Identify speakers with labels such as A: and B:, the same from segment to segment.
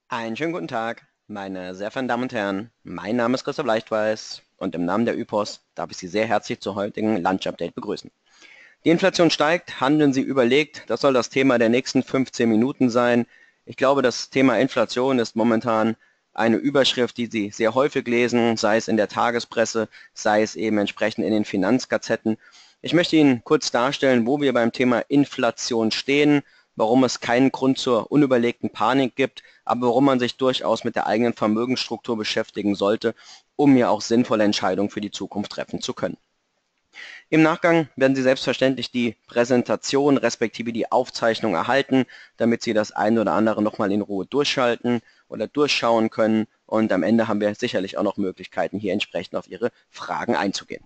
A: Einen schönen guten Tag, meine sehr verehrten Damen und Herren. Mein Name ist Christoph Leichtweiß und im Namen der ÖPOS darf ich Sie sehr herzlich zur heutigen Lunch-Update begrüßen. Die Inflation steigt, handeln Sie überlegt. Das soll das Thema der nächsten 15 Minuten sein. Ich glaube, das Thema Inflation ist momentan eine Überschrift, die Sie sehr häufig lesen, sei es in der Tagespresse, sei es eben entsprechend in den Finanzgazetten. Ich möchte Ihnen kurz darstellen, wo wir beim Thema Inflation stehen, warum es keinen Grund zur unüberlegten Panik gibt, aber warum man sich durchaus mit der eigenen Vermögensstruktur beschäftigen sollte, um ja auch sinnvolle Entscheidungen für die Zukunft treffen zu können. Im Nachgang werden Sie selbstverständlich die Präsentation respektive die Aufzeichnung erhalten, damit Sie das eine oder andere nochmal in Ruhe durchschalten oder durchschauen können. Und am Ende haben wir sicherlich auch noch Möglichkeiten, hier entsprechend auf Ihre Fragen einzugehen.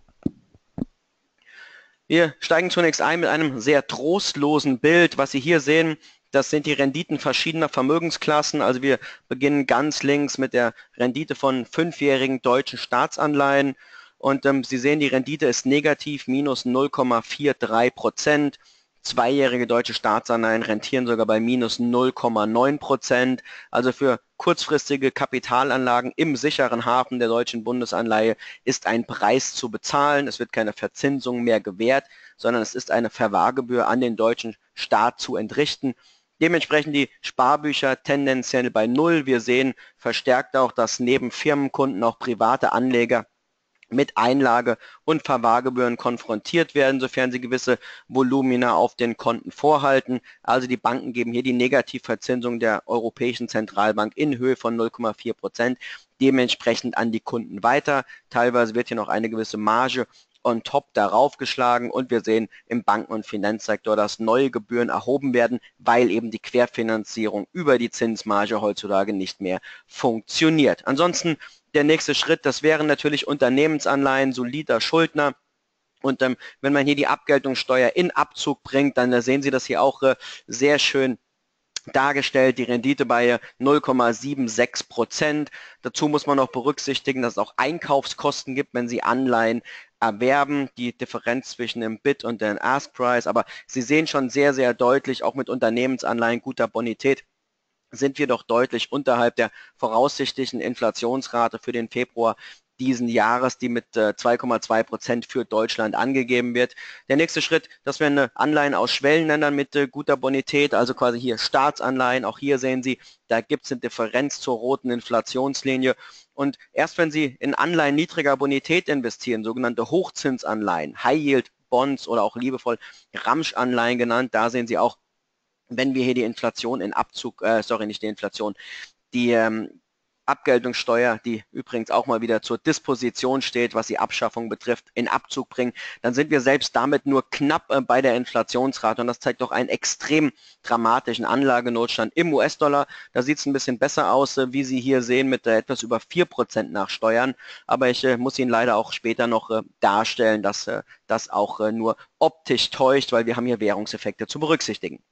A: Wir steigen zunächst ein mit einem sehr trostlosen Bild. Was Sie hier sehen, das sind die Renditen verschiedener Vermögensklassen. Also wir beginnen ganz links mit der Rendite von 5-jährigen deutschen Staatsanleihen. Und Sie sehen, die Rendite ist negativ, minus 0,43%. 2-jährige deutsche Staatsanleihen rentieren sogar bei minus 0,9%. Also für kurzfristige Kapitalanlagen im sicheren Hafen der deutschen Bundesanleihe ist ein Preis zu bezahlen. Es wird keine Verzinsung mehr gewährt, sondern es ist eine Verwahrgebühr an den deutschen Staat zu entrichten. Dementsprechend die Sparbücher tendenziell bei Null. Wir sehen verstärkt auch, dass neben Firmenkunden auch private Anleger mit Einlage- und Verwahrgebühren konfrontiert werden, sofern sie gewisse Volumina auf den Konten vorhalten. Also die Banken geben hier die Negativverzinsung der Europäischen Zentralbank in Höhe von 0,4% dementsprechend an die Kunden weiter. Teilweise wird hier noch eine gewisse Marge on top darauf geschlagen und wir sehen im Banken- und Finanzsektor, dass neue Gebühren erhoben werden, weil eben die Querfinanzierung über die Zinsmarge heutzutage nicht mehr funktioniert. Ansonsten der nächste Schritt, das wären natürlich Unternehmensanleihen, solider Schuldner. Und wenn man hier die Abgeltungssteuer in Abzug bringt, dann sehen Sie das hier auch sehr schön dargestellt, die Rendite bei 0,76%. Dazu muss man noch berücksichtigen, dass es auch Einkaufskosten gibt, wenn Sie Anleihen erwerben, die Differenz zwischen dem Bid und dem Ask Price. Aber Sie sehen schon sehr, sehr deutlich, auch mit Unternehmensanleihen guter Bonität, sind wir doch deutlich unterhalb der voraussichtlichen Inflationsrate für den Februar diesen Jahres, die mit 2,2% für Deutschland angegeben wird. Der nächste Schritt, das wären Anleihen aus Schwellenländern mit guter Bonität, also quasi hier Staatsanleihen. Auch hier sehen Sie, da gibt es eine Differenz zur roten Inflationslinie. Und erst wenn Sie in Anleihen niedriger Bonität investieren, sogenannte Hochzinsanleihen, High Yield Bonds oder auch liebevoll Ramsch-Anleihen genannt, da sehen Sie auch, wenn wir hier die Inflation in Abzug, nicht die Inflation, die Abgeltungssteuer, die übrigens auch mal wieder zur Disposition steht, was die Abschaffung betrifft, in Abzug bringen, dann sind wir selbst damit nur knapp bei der Inflationsrate und das zeigt doch einen extrem dramatischen Anlagenotstand im US-Dollar. Da sieht es ein bisschen besser aus, wie Sie hier sehen, mit etwas über 4% nach Steuern, aber ich muss Ihnen leider auch später noch darstellen, dass das auch nur optisch täuscht, weil wir haben hier Währungseffekte zu berücksichtigen.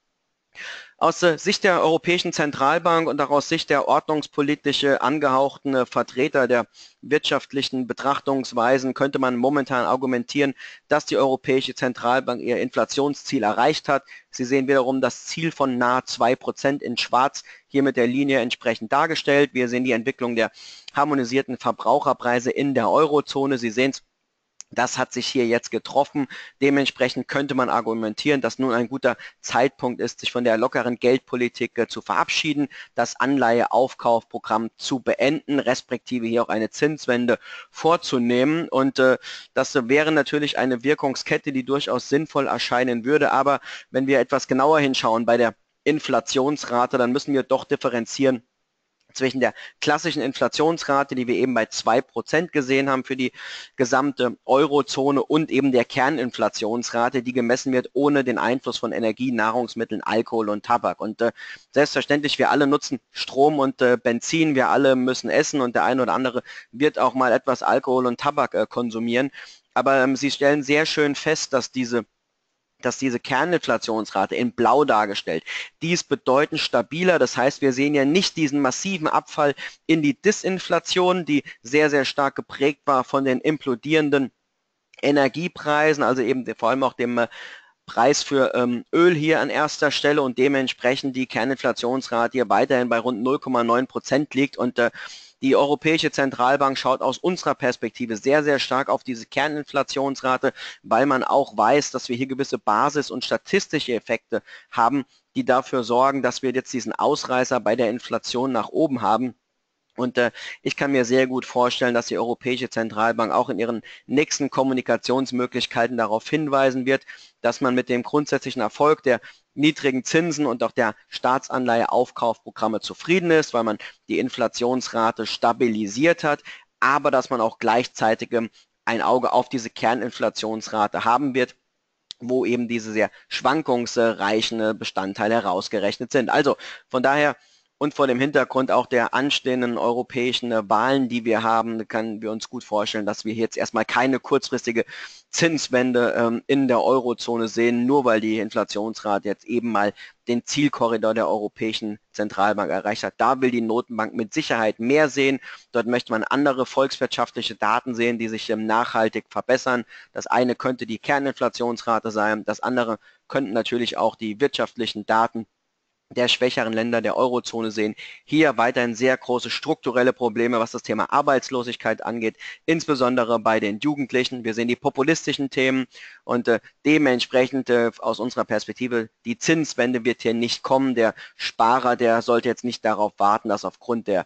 A: Aus Sicht der Europäischen Zentralbank und auch aus Sicht der ordnungspolitische angehauchten Vertreter der wirtschaftlichen Betrachtungsweisen könnte man momentan argumentieren, dass die Europäische Zentralbank ihr Inflationsziel erreicht hat. Sie sehen wiederum das Ziel von nahe 2% in Schwarz hier mit der Linie entsprechend dargestellt. Wir sehen die Entwicklung der harmonisierten Verbraucherpreise in der Eurozone. Sie sehen es, das hat sich hier jetzt getroffen. Dementsprechend könnte man argumentieren, dass nun ein guter Zeitpunkt ist, sich von der lockeren Geldpolitik zu verabschieden, das Anleiheaufkaufprogramm zu beenden, respektive hier auch eine Zinswende vorzunehmen. Und das wäre natürlich eine Wirkungskette, die durchaus sinnvoll erscheinen würde. Aber wenn wir etwas genauer hinschauen bei der Inflationsrate, dann müssen wir doch differenzieren zwischen der klassischen Inflationsrate, die wir eben bei 2% gesehen haben für die gesamte Eurozone und eben der Kerninflationsrate, die gemessen wird ohne den Einfluss von Energie, Nahrungsmitteln, Alkohol und Tabak. Und selbstverständlich, wir alle nutzen Strom und Benzin, wir alle müssen essen und der eine oder andere wird auch mal etwas Alkohol und Tabak konsumieren. Aber Sie stellen sehr schön fest, dass diese Kerninflationsrate in Blau dargestellt, die ist bedeutend stabiler. Das heißt, wir sehen ja nicht diesen massiven Abfall in die Disinflation, die sehr, sehr stark geprägt war von den implodierenden Energiepreisen, also eben vor allem auch dem Preis für Öl hier an erster Stelle und dementsprechend die Kerninflationsrate hier weiterhin bei rund 0,9% liegt und die Europäische Zentralbank schaut aus unserer Perspektive sehr, sehr stark auf diese Kerninflationsrate, weil man auch weiß, dass wir hier gewisse Basis- und statistische Effekte haben, die dafür sorgen, dass wir jetzt diesen Ausreißer bei der Inflation nach oben haben. Und ich kann mir sehr gut vorstellen, dass die Europäische Zentralbank auch in ihren nächsten Kommunikationsmöglichkeiten darauf hinweisen wird, dass man mit dem grundsätzlichen Erfolg der niedrigen Zinsen und auch der Staatsanleiheaufkaufprogramme zufrieden ist, weil man die Inflationsrate stabilisiert hat, aber dass man auch gleichzeitig ein Auge auf diese Kerninflationsrate haben wird, wo eben diese sehr schwankungsreichen Bestandteile herausgerechnet sind. Also von daher und vor dem Hintergrund auch der anstehenden europäischen Wahlen, die wir haben, können wir uns gut vorstellen, dass wir jetzt erstmal keine kurzfristige Zinswende in der Eurozone sehen, nur weil die Inflationsrate jetzt eben mal den Zielkorridor der Europäischen Zentralbank erreicht hat. Da will die Notenbank mit Sicherheit mehr sehen. Dort möchte man andere volkswirtschaftliche Daten sehen, die sich nachhaltig verbessern. Das eine könnte die Kerninflationsrate sein, das andere könnten natürlich auch die wirtschaftlichen Daten der schwächeren Länder der Eurozone sehen. Hier weiterhin sehr große strukturelle Probleme, was das Thema Arbeitslosigkeit angeht, insbesondere bei den Jugendlichen. Wir sehen die populistischen Themen und dementsprechend aus unserer Perspektive, die Zinswende wird hier nicht kommen. Der Sparer, der sollte jetzt nicht darauf warten, dass aufgrund der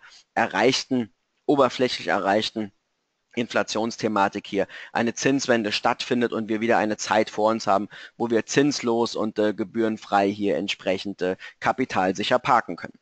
A: oberflächlich erreichten Inflationsthematik hier eine Zinswende stattfindet und wir wieder eine Zeit vor uns haben, wo wir zinslos und gebührenfrei hier entsprechend kapitalsicher parken können.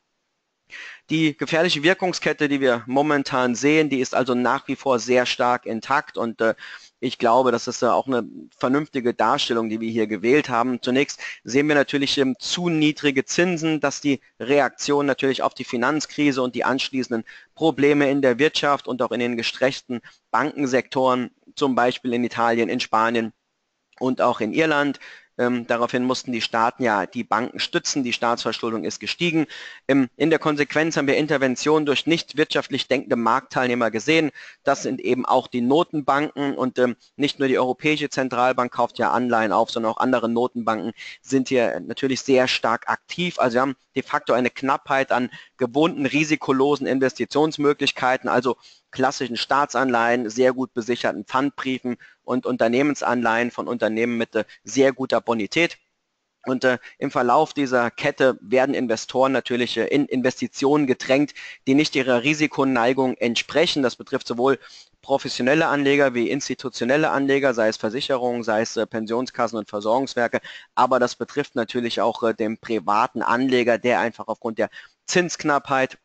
A: Die gefährliche Wirkungskette, die wir momentan sehen, die ist also nach wie vor sehr stark intakt und ich glaube, das ist auch eine vernünftige Darstellung, die wir hier gewählt haben. Zunächst sehen wir natürlich zu niedrige Zinsen, dass die Reaktion natürlich auf die Finanzkrise und die anschließenden Probleme in der Wirtschaft und auch in den gestressten Bankensektoren, zum Beispiel in Italien, in Spanien und auch in Irland. Daraufhin mussten die Staaten ja die Banken stützen, die Staatsverschuldung ist gestiegen. In der Konsequenz haben wir Interventionen durch nicht wirtschaftlich denkende Marktteilnehmer gesehen. Das sind eben auch die Notenbanken und nicht nur die Europäische Zentralbank kauft ja Anleihen auf, sondern auch andere Notenbanken sind hier natürlich sehr stark aktiv. Also wir haben de facto eine Knappheit an gewohnten risikolosen Investitionsmöglichkeiten, also klassischen Staatsanleihen, sehr gut besicherten Pfandbriefen und Unternehmensanleihen von Unternehmen mit sehr guter Bonität. Und im Verlauf dieser Kette werden Investoren natürlich in Investitionen gedrängt, die nicht ihrer Risikoneigung entsprechen. Das betrifft sowohl professionelle Anleger wie institutionelle Anleger, sei es Versicherungen, sei es Pensionskassen und Versorgungswerke, aber das betrifft natürlich auch den privaten Anleger, der einfach aufgrund der Zinsknappheit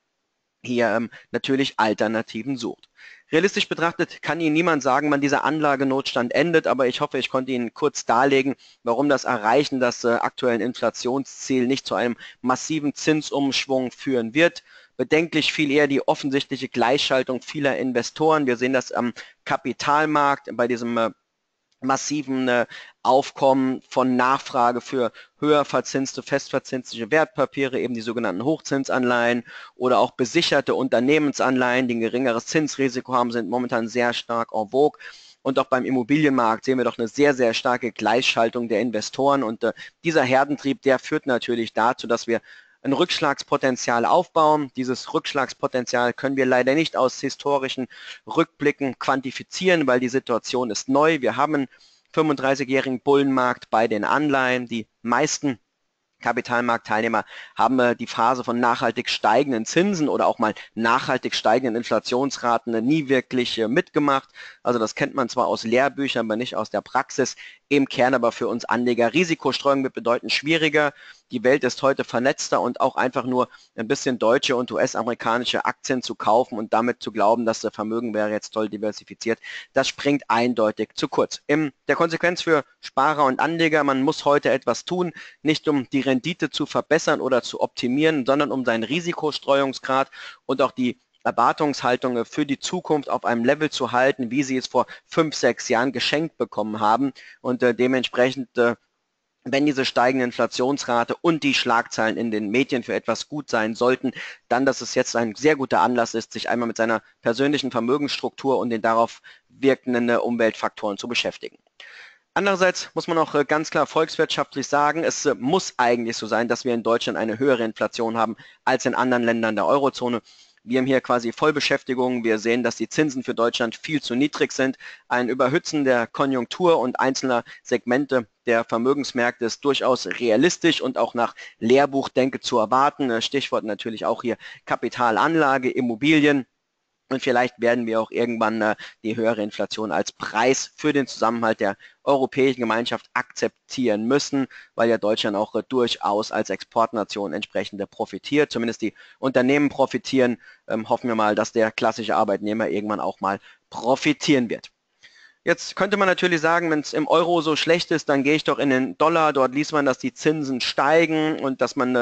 A: hier natürlich Alternativen sucht. Realistisch betrachtet kann Ihnen niemand sagen, wann dieser Anlagenotstand endet, aber ich hoffe, ich konnte Ihnen kurz darlegen, warum das Erreichen des aktuellen Inflationsziels nicht zu einem massiven Zinsumschwung führen wird. Bedenklich viel eher die offensichtliche Gleichschaltung vieler Investoren. Wir sehen das am Kapitalmarkt bei diesem massiven Aufkommen von Nachfrage für höher verzinste, festverzinsliche Wertpapiere, eben die sogenannten Hochzinsanleihen oder auch besicherte Unternehmensanleihen, die ein geringeres Zinsrisiko haben, sind momentan sehr stark en vogue. Und auch beim Immobilienmarkt sehen wir doch eine sehr, sehr starke Gleichschaltung der Investoren. Und dieser Herdentrieb, der führt natürlich dazu, dass wir ein Rückschlagspotenzial aufbauen. Dieses Rückschlagspotenzial können wir leider nicht aus historischen Rückblicken quantifizieren, weil die Situation ist neu. Wir haben einen 35-jährigen Bullenmarkt bei den Anleihen. Die meisten Kapitalmarktteilnehmer haben die Phase von nachhaltig steigenden Zinsen oder auch mal nachhaltig steigenden Inflationsraten nie wirklich mitgemacht. Also das kennt man zwar aus Lehrbüchern, aber nicht aus der Praxis. Im Kern aber für uns Anleger. Risikostreuung wird bedeutend schwieriger. Die Welt ist heute vernetzter und auch einfach nur ein bisschen deutsche und US-amerikanische Aktien zu kaufen und damit zu glauben, dass das Vermögen wäre jetzt toll diversifiziert, das springt eindeutig zu kurz. In der Konsequenz für Sparer und Anleger, man muss heute etwas tun, nicht um die Rendite zu verbessern oder zu optimieren, sondern um seinen Risikostreuungsgrad und auch die Erwartungshaltung für die Zukunft auf einem Level zu halten, wie sie es vor 5, 6 Jahren geschenkt bekommen haben und dementsprechend wenn diese steigende Inflationsrate und die Schlagzeilen in den Medien für etwas gut sein sollten, dann, dass es jetzt ein sehr guter Anlass ist, sich einmal mit seiner persönlichen Vermögensstruktur und den darauf wirkenden Umweltfaktoren zu beschäftigen. Andererseits muss man auch ganz klar volkswirtschaftlich sagen, es muss eigentlich so sein, dass wir in Deutschland eine höhere Inflation haben als in anderen Ländern der Eurozone. Wir haben hier quasi Vollbeschäftigung. Wir sehen, dass die Zinsen für Deutschland viel zu niedrig sind. Ein Überhitzen der Konjunktur und einzelner Segmente der Vermögensmärkte ist durchaus realistisch und auch nach Lehrbuchdenke zu erwarten. Stichwort natürlich auch hier Kapitalanlage, Immobilien. Und vielleicht werden wir auch irgendwann die höhere Inflation als Preis für den Zusammenhalt der Europäischen Gemeinschaft akzeptieren müssen, weil ja Deutschland auch durchaus als Exportnation entsprechend profitiert. Zumindest die Unternehmen profitieren. Hoffen wir mal, dass der klassische Arbeitnehmer irgendwann auch mal profitieren wird. Jetzt könnte man natürlich sagen, wenn es im Euro so schlecht ist, dann gehe ich doch in den Dollar. Dort liest man, dass die Zinsen steigen und dass man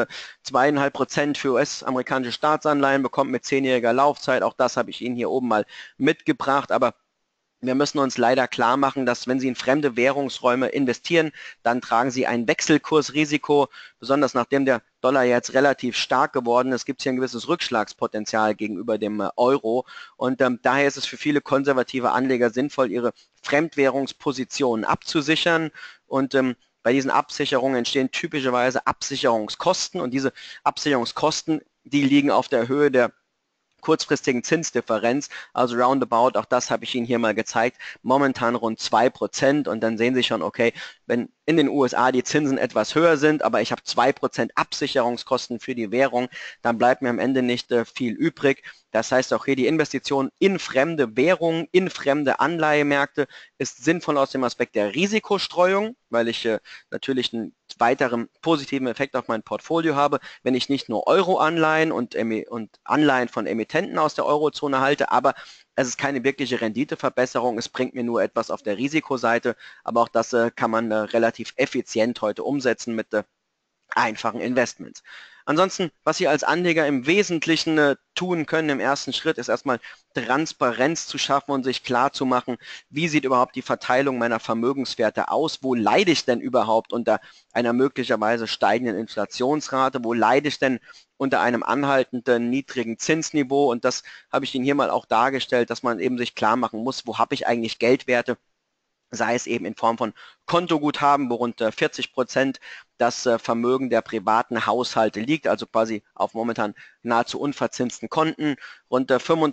A: 2,5% für US-amerikanische Staatsanleihen bekommt mit 10-jähriger Laufzeit. Auch das habe ich Ihnen hier oben mal mitgebracht. Aber wir müssen uns leider klar machen, dass wenn Sie in fremde Währungsräume investieren, dann tragen Sie ein Wechselkursrisiko. Besonders nachdem der Dollar jetzt relativ stark geworden ist, gibt es hier ein gewisses Rückschlagspotenzial gegenüber dem Euro. Und daher ist es für viele konservative Anleger sinnvoll, ihre Fremdwährungspositionen abzusichern. Und bei diesen Absicherungen entstehen typischerweise Absicherungskosten. Und diese Absicherungskosten, die liegen auf der Höhe der kurzfristigen Zinsdifferenz, also roundabout, auch das habe ich Ihnen hier mal gezeigt, momentan rund 2%. Und dann sehen Sie schon, okay, wenn in den USA die Zinsen etwas höher sind, aber ich habe 2% Absicherungskosten für die Währung, dann bleibt mir am Ende nicht viel übrig. Das heißt auch hier die Investition in fremde Währungen, in fremde Anleihemärkte ist sinnvoll aus dem Aspekt der Risikostreuung, weil ich natürlich einen weiteren positiven Effekt auf mein Portfolio habe, wenn ich nicht nur Euro-Anleihen und Anleihen von Emittenten aus der Eurozone halte, aber es ist keine wirkliche Renditeverbesserung, es bringt mir nur etwas auf der Risikoseite, aber auch das kann man relativ effizient heute umsetzen mit einfachen Investments. Ansonsten, was Sie als Anleger im Wesentlichen tun können im ersten Schritt, ist erstmal Transparenz zu schaffen und sich klar zu machen, wie sieht überhaupt die Verteilung meiner Vermögenswerte aus, wo leide ich denn überhaupt unter einer möglicherweise steigenden Inflationsrate, wo leide ich denn unter einem anhaltenden niedrigen Zinsniveau, und das habe ich Ihnen hier mal auch dargestellt, dass man eben sich klar machen muss, wo habe ich eigentlich Geldwerte, sei es eben in Form von Kontoguthaben, wo rund 40% das Vermögen der privaten Haushalte liegt, also quasi auf momentan nahezu unverzinsten Konten. Rund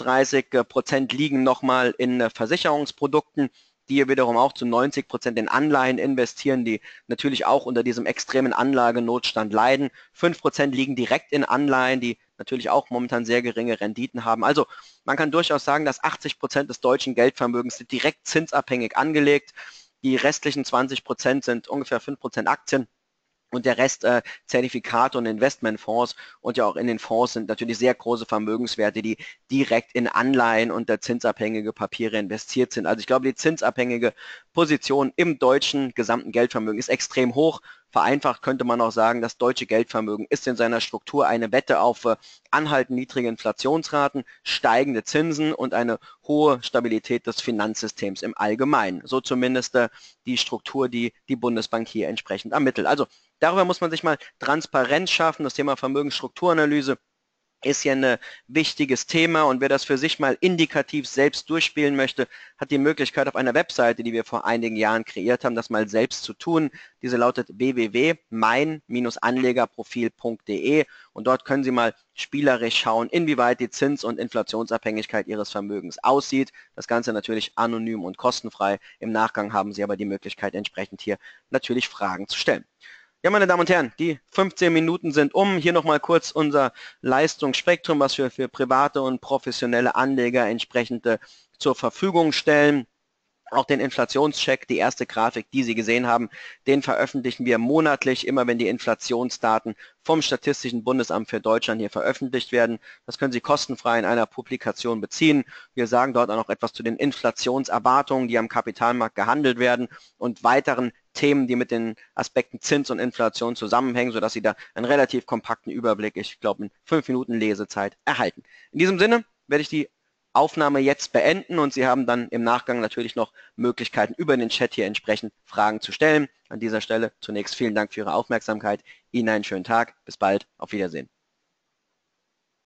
A: 35% liegen nochmal in Versicherungsprodukten, die wiederum auch zu 90% in Anleihen investieren, die natürlich auch unter diesem extremen Anlagenotstand leiden. 5% liegen direkt in Anleihen, die natürlich auch momentan sehr geringe Renditen haben. Also man kann durchaus sagen, dass 80% des deutschen Geldvermögens sind direkt zinsabhängig angelegt. Die restlichen 20% sind ungefähr 5% Aktien. Und der Rest Zertifikate und Investmentfonds, und ja auch in den Fonds sind natürlich sehr große Vermögenswerte, die direkt in Anleihen und zinsabhängige Papiere investiert sind. Also ich glaube, die zinsabhängige Position im deutschen gesamten Geldvermögen ist extrem hoch. Vereinfacht könnte man auch sagen, das deutsche Geldvermögen ist in seiner Struktur eine Wette auf anhaltend niedrige Inflationsraten, steigende Zinsen und eine hohe Stabilität des Finanzsystems im Allgemeinen. So zumindest die Struktur, die die Bundesbank hier entsprechend ermittelt. Also darüber muss man sich mal Transparenz schaffen. Das Thema Vermögensstrukturanalyse ist hier ein wichtiges Thema, und wer das für sich mal indikativ selbst durchspielen möchte, hat die Möglichkeit auf einer Webseite, die wir vor einigen Jahren kreiert haben, das mal selbst zu tun. Diese lautet www.mein-anlegerprofil.de, und dort können Sie mal spielerisch schauen, inwieweit die Zins- und Inflationsabhängigkeit Ihres Vermögens aussieht. Das Ganze natürlich anonym und kostenfrei. Im Nachgang haben Sie aber die Möglichkeit, entsprechend hier natürlich Fragen zu stellen. Ja, meine Damen und Herren, die 15 Minuten sind um. Hier nochmal kurz unser Leistungsspektrum, was wir für private und professionelle Anleger entsprechend zur Verfügung stellen. Auch den Inflationscheck, die erste Grafik, die Sie gesehen haben, den veröffentlichen wir monatlich, immer wenn die Inflationsdaten vom Statistischen Bundesamt für Deutschland hier veröffentlicht werden. Das können Sie kostenfrei in einer Publikation beziehen. Wir sagen dort auch noch etwas zu den Inflationserwartungen, die am Kapitalmarkt gehandelt werden, und weiteren Themen, die mit den Aspekten Zins und Inflation zusammenhängen, sodass Sie da einen relativ kompakten Überblick, ich glaube in 5 Minuten Lesezeit, erhalten. In diesem Sinne werde ich die Aufnahme jetzt beenden, und Sie haben dann im Nachgang natürlich noch Möglichkeiten, über den Chat hier entsprechend Fragen zu stellen. An dieser Stelle zunächst vielen Dank für Ihre Aufmerksamkeit. Ihnen einen schönen Tag. Bis bald. Auf Wiedersehen.